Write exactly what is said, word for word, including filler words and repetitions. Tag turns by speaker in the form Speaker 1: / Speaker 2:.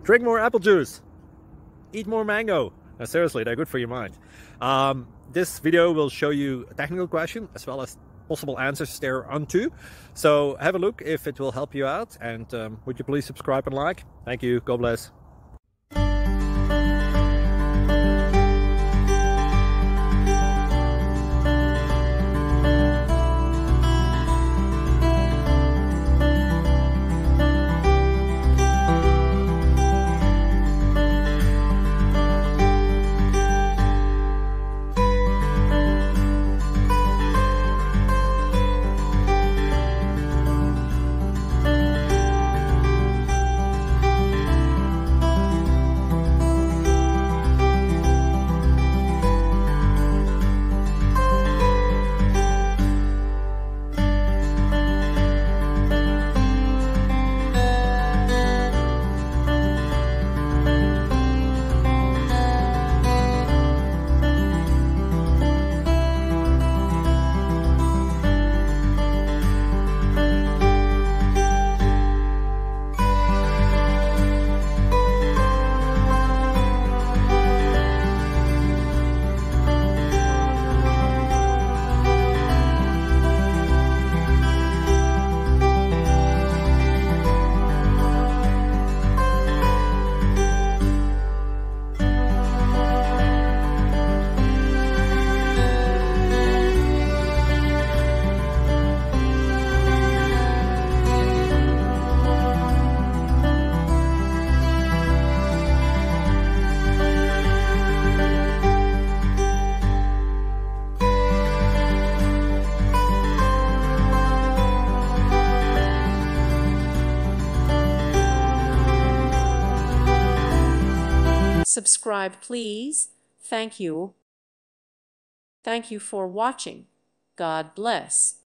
Speaker 1: Drink more apple juice. Eat more mango. No, seriously, they're good for your mind. Um, this video will show you a technical question as well as possible answers thereunto. So have a look if it will help you out. And um, would you please subscribe and like? Thank you. God bless.
Speaker 2: Subscribe, please. Thank you. Thank you for watching. God bless.